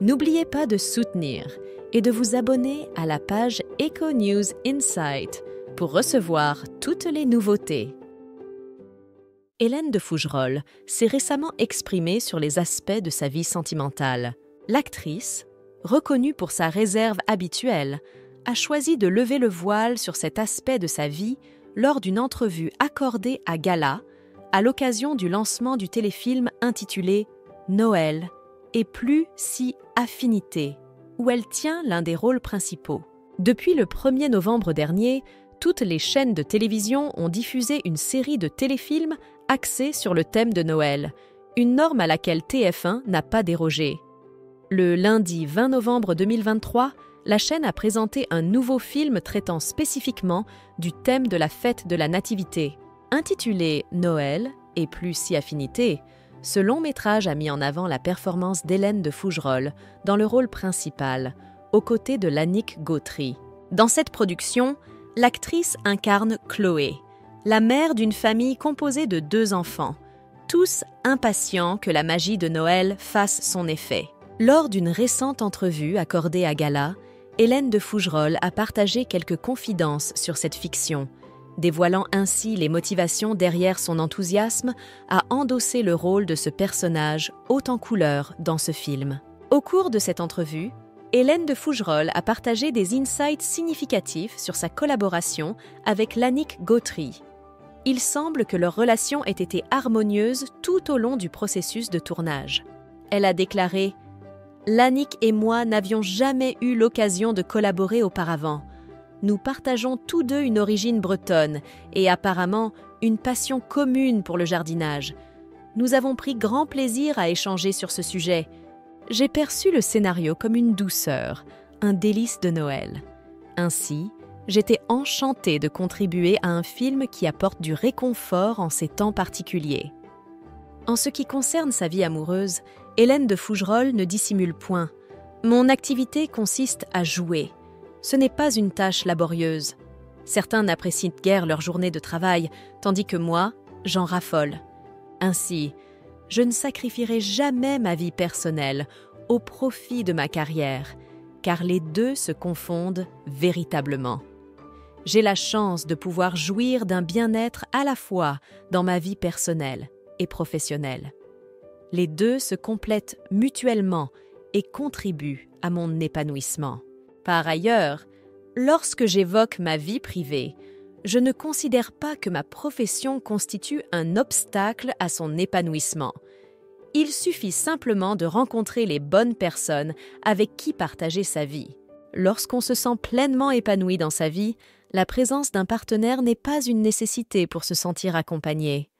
N'oubliez pas de soutenir et de vous abonner à la page Eco News Insight pour recevoir toutes les nouveautés. Hélène de Fougerolles s'est récemment exprimée sur les aspects de sa vie sentimentale. L'actrice, reconnue pour sa réserve habituelle, a choisi de lever le voile sur cet aspect de sa vie lors d'une entrevue accordée à Gala, à l'occasion du lancement du téléfilm intitulé « Noël et plus si affinité », où elle tient l'un des rôles principaux. Depuis le 1er novembre dernier, toutes les chaînes de télévision ont diffusé une série de téléfilms axés sur le thème de Noël, une norme à laquelle TF1 n'a pas dérogé. Le lundi 20 novembre 2023, la chaîne a présenté un nouveau film traitant spécifiquement du thème de la fête de la Nativité. Intitulé « Noël et plus si affinité », ce long-métrage a mis en avant la performance d'Hélène de Fougerolles dans le rôle principal, aux côtés de Lannick Gautry. Dans cette production, l'actrice incarne Chloé, la mère d'une famille composée de 2 enfants, tous impatients que la magie de Noël fasse son effet. Lors d'une récente entrevue accordée à Gala, Hélène de Fougerolles a partagé quelques confidences sur cette fiction, dévoilant ainsi les motivations derrière son enthousiasme à endosser le rôle de ce personnage haut en couleur dans ce film. Au cours de cette entrevue, Hélène de Fougerolles a partagé des insights significatifs sur sa collaboration avec Lannick Gautry. Il semble que leur relation ait été harmonieuse tout au long du processus de tournage. Elle a déclaré « Lannick et moi n'avions jamais eu l'occasion de collaborer auparavant. Nous partageons tous deux une origine bretonne et apparemment une passion commune pour le jardinage. Nous avons pris grand plaisir à échanger sur ce sujet. J'ai perçu le scénario comme une douceur, un délice de Noël. Ainsi, j'étais enchantée de contribuer à un film qui apporte du réconfort en ces temps particuliers. » En ce qui concerne sa vie amoureuse, Hélène de Fougerolles ne dissimule point. « Mon activité consiste à jouer. Ce n'est pas une tâche laborieuse. Certains n'apprécient guère leur journée de travail, tandis que moi, j'en raffole. Ainsi, je ne sacrifierai jamais ma vie personnelle au profit de ma carrière, car les deux se confondent véritablement. J'ai la chance de pouvoir jouir d'un bien-être à la fois dans ma vie personnelle et professionnelle. Les deux se complètent mutuellement et contribuent à mon épanouissement. Par ailleurs, lorsque j'évoque ma vie privée, je ne considère pas que ma profession constitue un obstacle à son épanouissement. Il suffit simplement de rencontrer les bonnes personnes avec qui partager sa vie. Lorsqu'on se sent pleinement épanoui dans sa vie, la présence d'un partenaire n'est pas une nécessité pour se sentir accompagné.